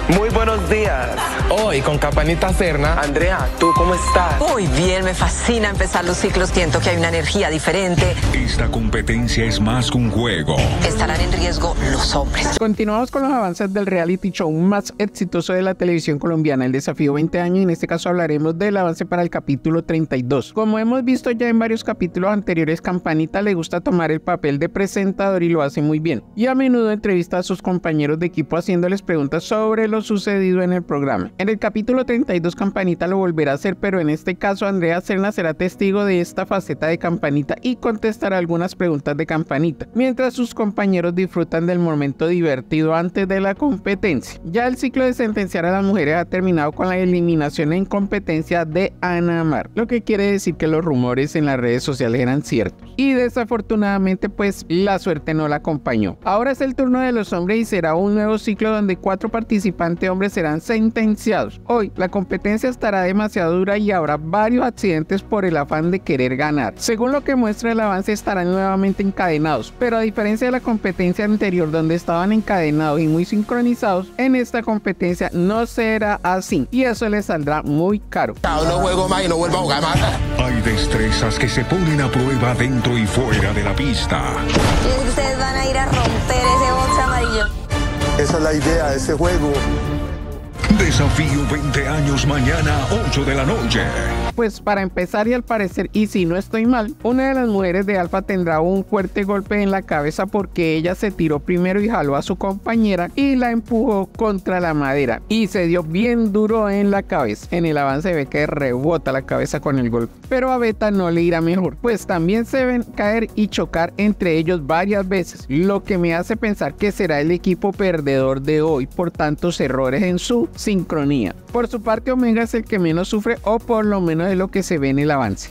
Muy buenos días. Hoy con Campanita Serna. Andrea, ¿tú cómo estás? Muy bien, me fascina empezar los ciclos, siento que hay una energía diferente. Esta competencia es más que un juego. Estarán en riesgo los hombres. Continuamos con los avances del reality show más exitoso de la televisión colombiana, el Desafío 20 años, y en este caso hablaremos del avance para el capítulo 32. Como hemos visto ya en varios capítulos anteriores, Campanita le gusta tomar el papel de presentador y lo hace muy bien, y a menudo entrevista a sus compañeros de equipo haciéndoles preguntas sobre lo sucedido en el programa. En el capítulo 32 Campanita lo volverá a hacer, pero en este caso Andrea Serna será testigo de esta faceta de Campanita y contestará algunas preguntas de Campanita, mientras sus compañeros disfrutan del momento divertido antes de la competencia. Ya el ciclo de sentenciar a las mujeres ha terminado con la eliminación en competencia de Ana Mar, lo que quiere decir que los rumores en las redes sociales eran ciertos, y desafortunadamente pues la suerte no la acompañó. Ahora es el turno de los hombres y será un nuevo ciclo donde 4 participantes hombres serán sentenciados. Hoy la competencia estará demasiado dura y habrá varios accidentes por el afán de querer ganar. Según lo que muestra el avance, estarán nuevamente encadenados, pero a diferencia de la competencia anterior donde estaban encadenados y muy sincronizados, en esta competencia no será así y eso les saldrá muy caro. No juego más y no vuelvo a jugar más. Hay destrezas que se ponen a prueba dentro y fuera de la pista. Y ustedes van a ir a romper ese box amarillo. Esa es la idea de ese juego. Desafío 20 años mañana, 8 de la noche. Pues para empezar, y al parecer, y si no estoy mal, una de las mujeres de Alfa tendrá un fuerte golpe en la cabeza porque ella se tiró primero y jaló a su compañera y la empujó contra la madera y se dio bien duro en la cabeza. En el avance ve que rebota la cabeza con el golpe, pero a Beta no le irá mejor, pues también se ven caer y chocar entre ellos varias veces, lo que me hace pensar que será el equipo perdedor de hoy por tantos errores en su sincronía. Por su parte, Omega es el que menos sufre, o por lo menos es lo que se ve en el avance.